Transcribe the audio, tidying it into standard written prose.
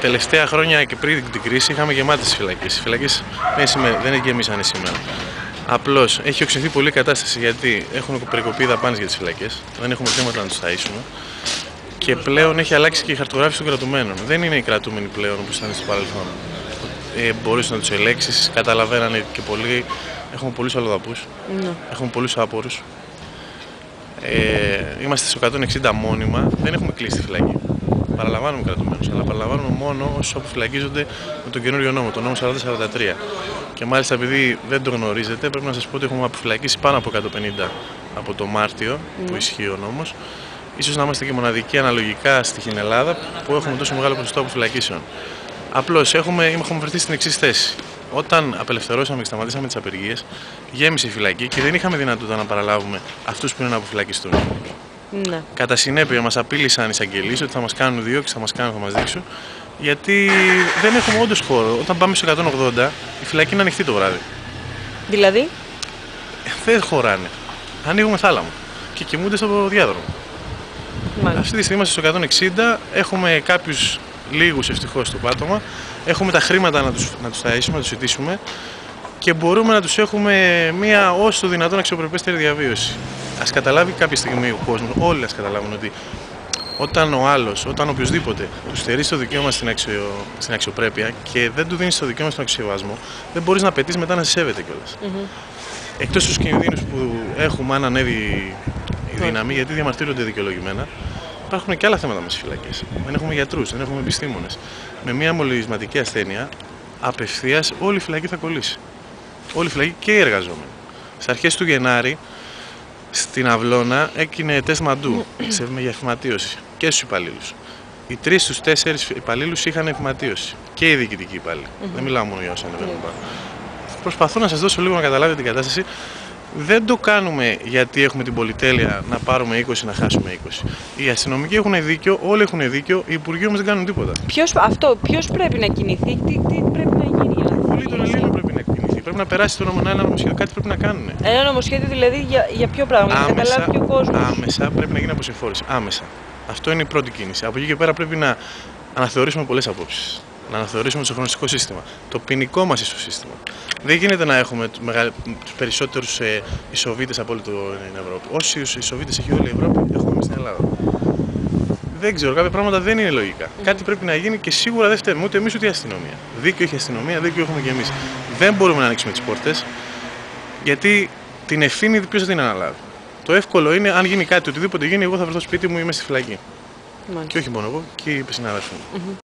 τελευταία χρόνια και πριν την κρίση είχαμε γεμάτες φυλακές. Οι φυλακές δεν γεμίσανε σήμερα. Απλώς έχει οξυνθεί πολύ η κατάσταση γιατί έχουν περικοπεί δαπάνες για τις φυλακές, δεν έχουμε χρήματα να τους ταΐσουμε και πλέον έχει αλλάξει και η χαρτογράφηση των κρατουμένων. Δεν είναι οι κρατούμενοι πλέον όπως ήταν στο παρελθόν. Μπορείς να τους ελέγξεις, καταλαβαίνανε και πολλοί. Έχουμε πολλούς αλλοδαπούς, έχουμε πολλούς άπορους. Είμαστε στο 160 μόνιμα, δεν έχουμε κλείσει τη φυλακή. Παραλαμβάνουμε κρατουμένους, αλλά παραλαμβάνουμε μόνο όσους αποφυλακίζονται με τον καινούριο νόμο, τον νόμο 4043. Και μάλιστα επειδή δεν το γνωρίζετε, πρέπει να σας πω ότι έχουμε αποφυλακίσει πάνω από 150 από το Μάρτιο που ισχύει ο νόμος. Ίσως να είμαστε και μοναδικοί αναλογικά στην Ελλάδα που έχουμε τόσο μεγάλο ποσοστό αποφυλακίσεων. Απλώς έχουμε βρεθεί στην εξής θέση. Όταν απελευθερώσαμε και σταματήσαμε τις απεργίες, γέμισε η φυλακή και δεν είχαμε δυνατότητα να παραλάβουμε αυτούς που είναι να αποφυλακιστούν. Ναι. Κατά συνέπεια, μας απείλησαν οι εισαγγελείς ότι θα μας κάνουν διώξεις, θα μας δείξουν, γιατί δεν έχουμε όντως χώρο. Όταν πάμε στο 180, η φυλακή είναι ανοιχτή το βράδυ. Δηλαδή? Δεν χωράνε. Ανοίγουμε θάλαμο και κοιμούνται στο διάδρομο. Μάλιστα. Αυτή τη στιγμή είμαστε στο 160, έχουμε κάποιους λίγους ευτυχώς στο πάτωμα, έχουμε τα χρήματα να τους ταΐσουμε, να τους ζητήσουμε και μπορούμε να τους έχουμε μία όσο το δυνατόν αξιοπρεπέστερη διαβίωση. Ας καταλάβει κάποια στιγμή ο κόσμος, όλοι ας καταλάβουν ότι όταν ο άλλος, όταν οποιοδήποτε του στερείς το δικαίωμα στην αξιοπρέπεια και δεν του δίνεις το δικαίωμα στον αξιοβασμό, δεν μπορείς να απαιτείς μετά να σε σέβεται κιόλας. Εκτός τους κινδύνους που έχουμε αν ανέβει η δύναμη, γιατί διαμαρτύρονται δικαιολογημένα, υπάρχουν και άλλα θέματα με τις φυλακές. Δεν έχουμε γιατρούς, δεν έχουμε επιστήμονες. Με μια μολυσματική ασθένεια, απευθείας όλη η φυλακή θα κολλήσει. Όλη η φυλακή και οι εργαζόμενοι. Στις αρχές του Γενάρη, στην Αυλώνα, έγινε τεστ μαντού για εφηματίωση και στους υπαλλήλους. Οι 3 στους 4 υπαλλήλους είχαν εφηματίωση και οι διοικητικοί υπάλληλοι. Δεν μιλάω μόνο για όσοι ανεβαίνουν πάνω. Προσπαθώ να σας δώσω λίγο να καταλάβετε την κατάσταση. Δεν το κάνουμε γιατί έχουμε την πολυτέλεια να πάρουμε 20 να χάσουμε 20. Οι αστυνομικοί έχουν δίκιο, όλοι έχουν δίκιο, οι υπουργοί όμως δεν κάνουν τίποτα. Ποιος πρέπει να κινηθεί, τι πρέπει να γίνει για να Όλοι των Ελλήνων πρέπει να κινηθεί. Πρέπει να περάσει το ένα νομοσχέδιο, κάτι πρέπει να κάνουν. Ένα νομοσχέδιο δηλαδή για ποιο πράγμα, για να καταλάβει και ο κόσμος. Άμεσα πρέπει να γίνει αποσυμφόρηση. Άμεσα. Αυτό είναι η πρώτη κίνηση. Από εκεί και πέρα πρέπει να αναθεωρήσουμε πολλές απόψεις. Να αναθεωρήσουμε το σοφρονιστικό σύστημα. Το ποινικό μας σύστημα. Δεν γίνεται να έχουμε τους περισσότερους ισοβίτες από όλη την Ευρώπη. Όσοι ισοβίτες έχει όλη η Ευρώπη, έχουμε εμείς στην Ελλάδα. Δεν ξέρω, κάποια πράγματα δεν είναι λογικά. Κάτι πρέπει να γίνει και σίγουρα δεν φταίμε ούτε εμείς ούτε η αστυνομία. Δίκιο έχει η αστυνομία, δίκιο έχουμε και εμείς. Δεν μπορούμε να ανοίξουμε τις πόρτες, γιατί την ευθύνη ποιος θα την αναλάβει. Το εύκολο είναι, αν γίνει κάτι, οτιδήποτε γίνει, εγώ θα βρεθώ σπίτι μου, είμαι στη φυλακή. Και όχι μόνο εγώ, και οι συνάδελφοι μου.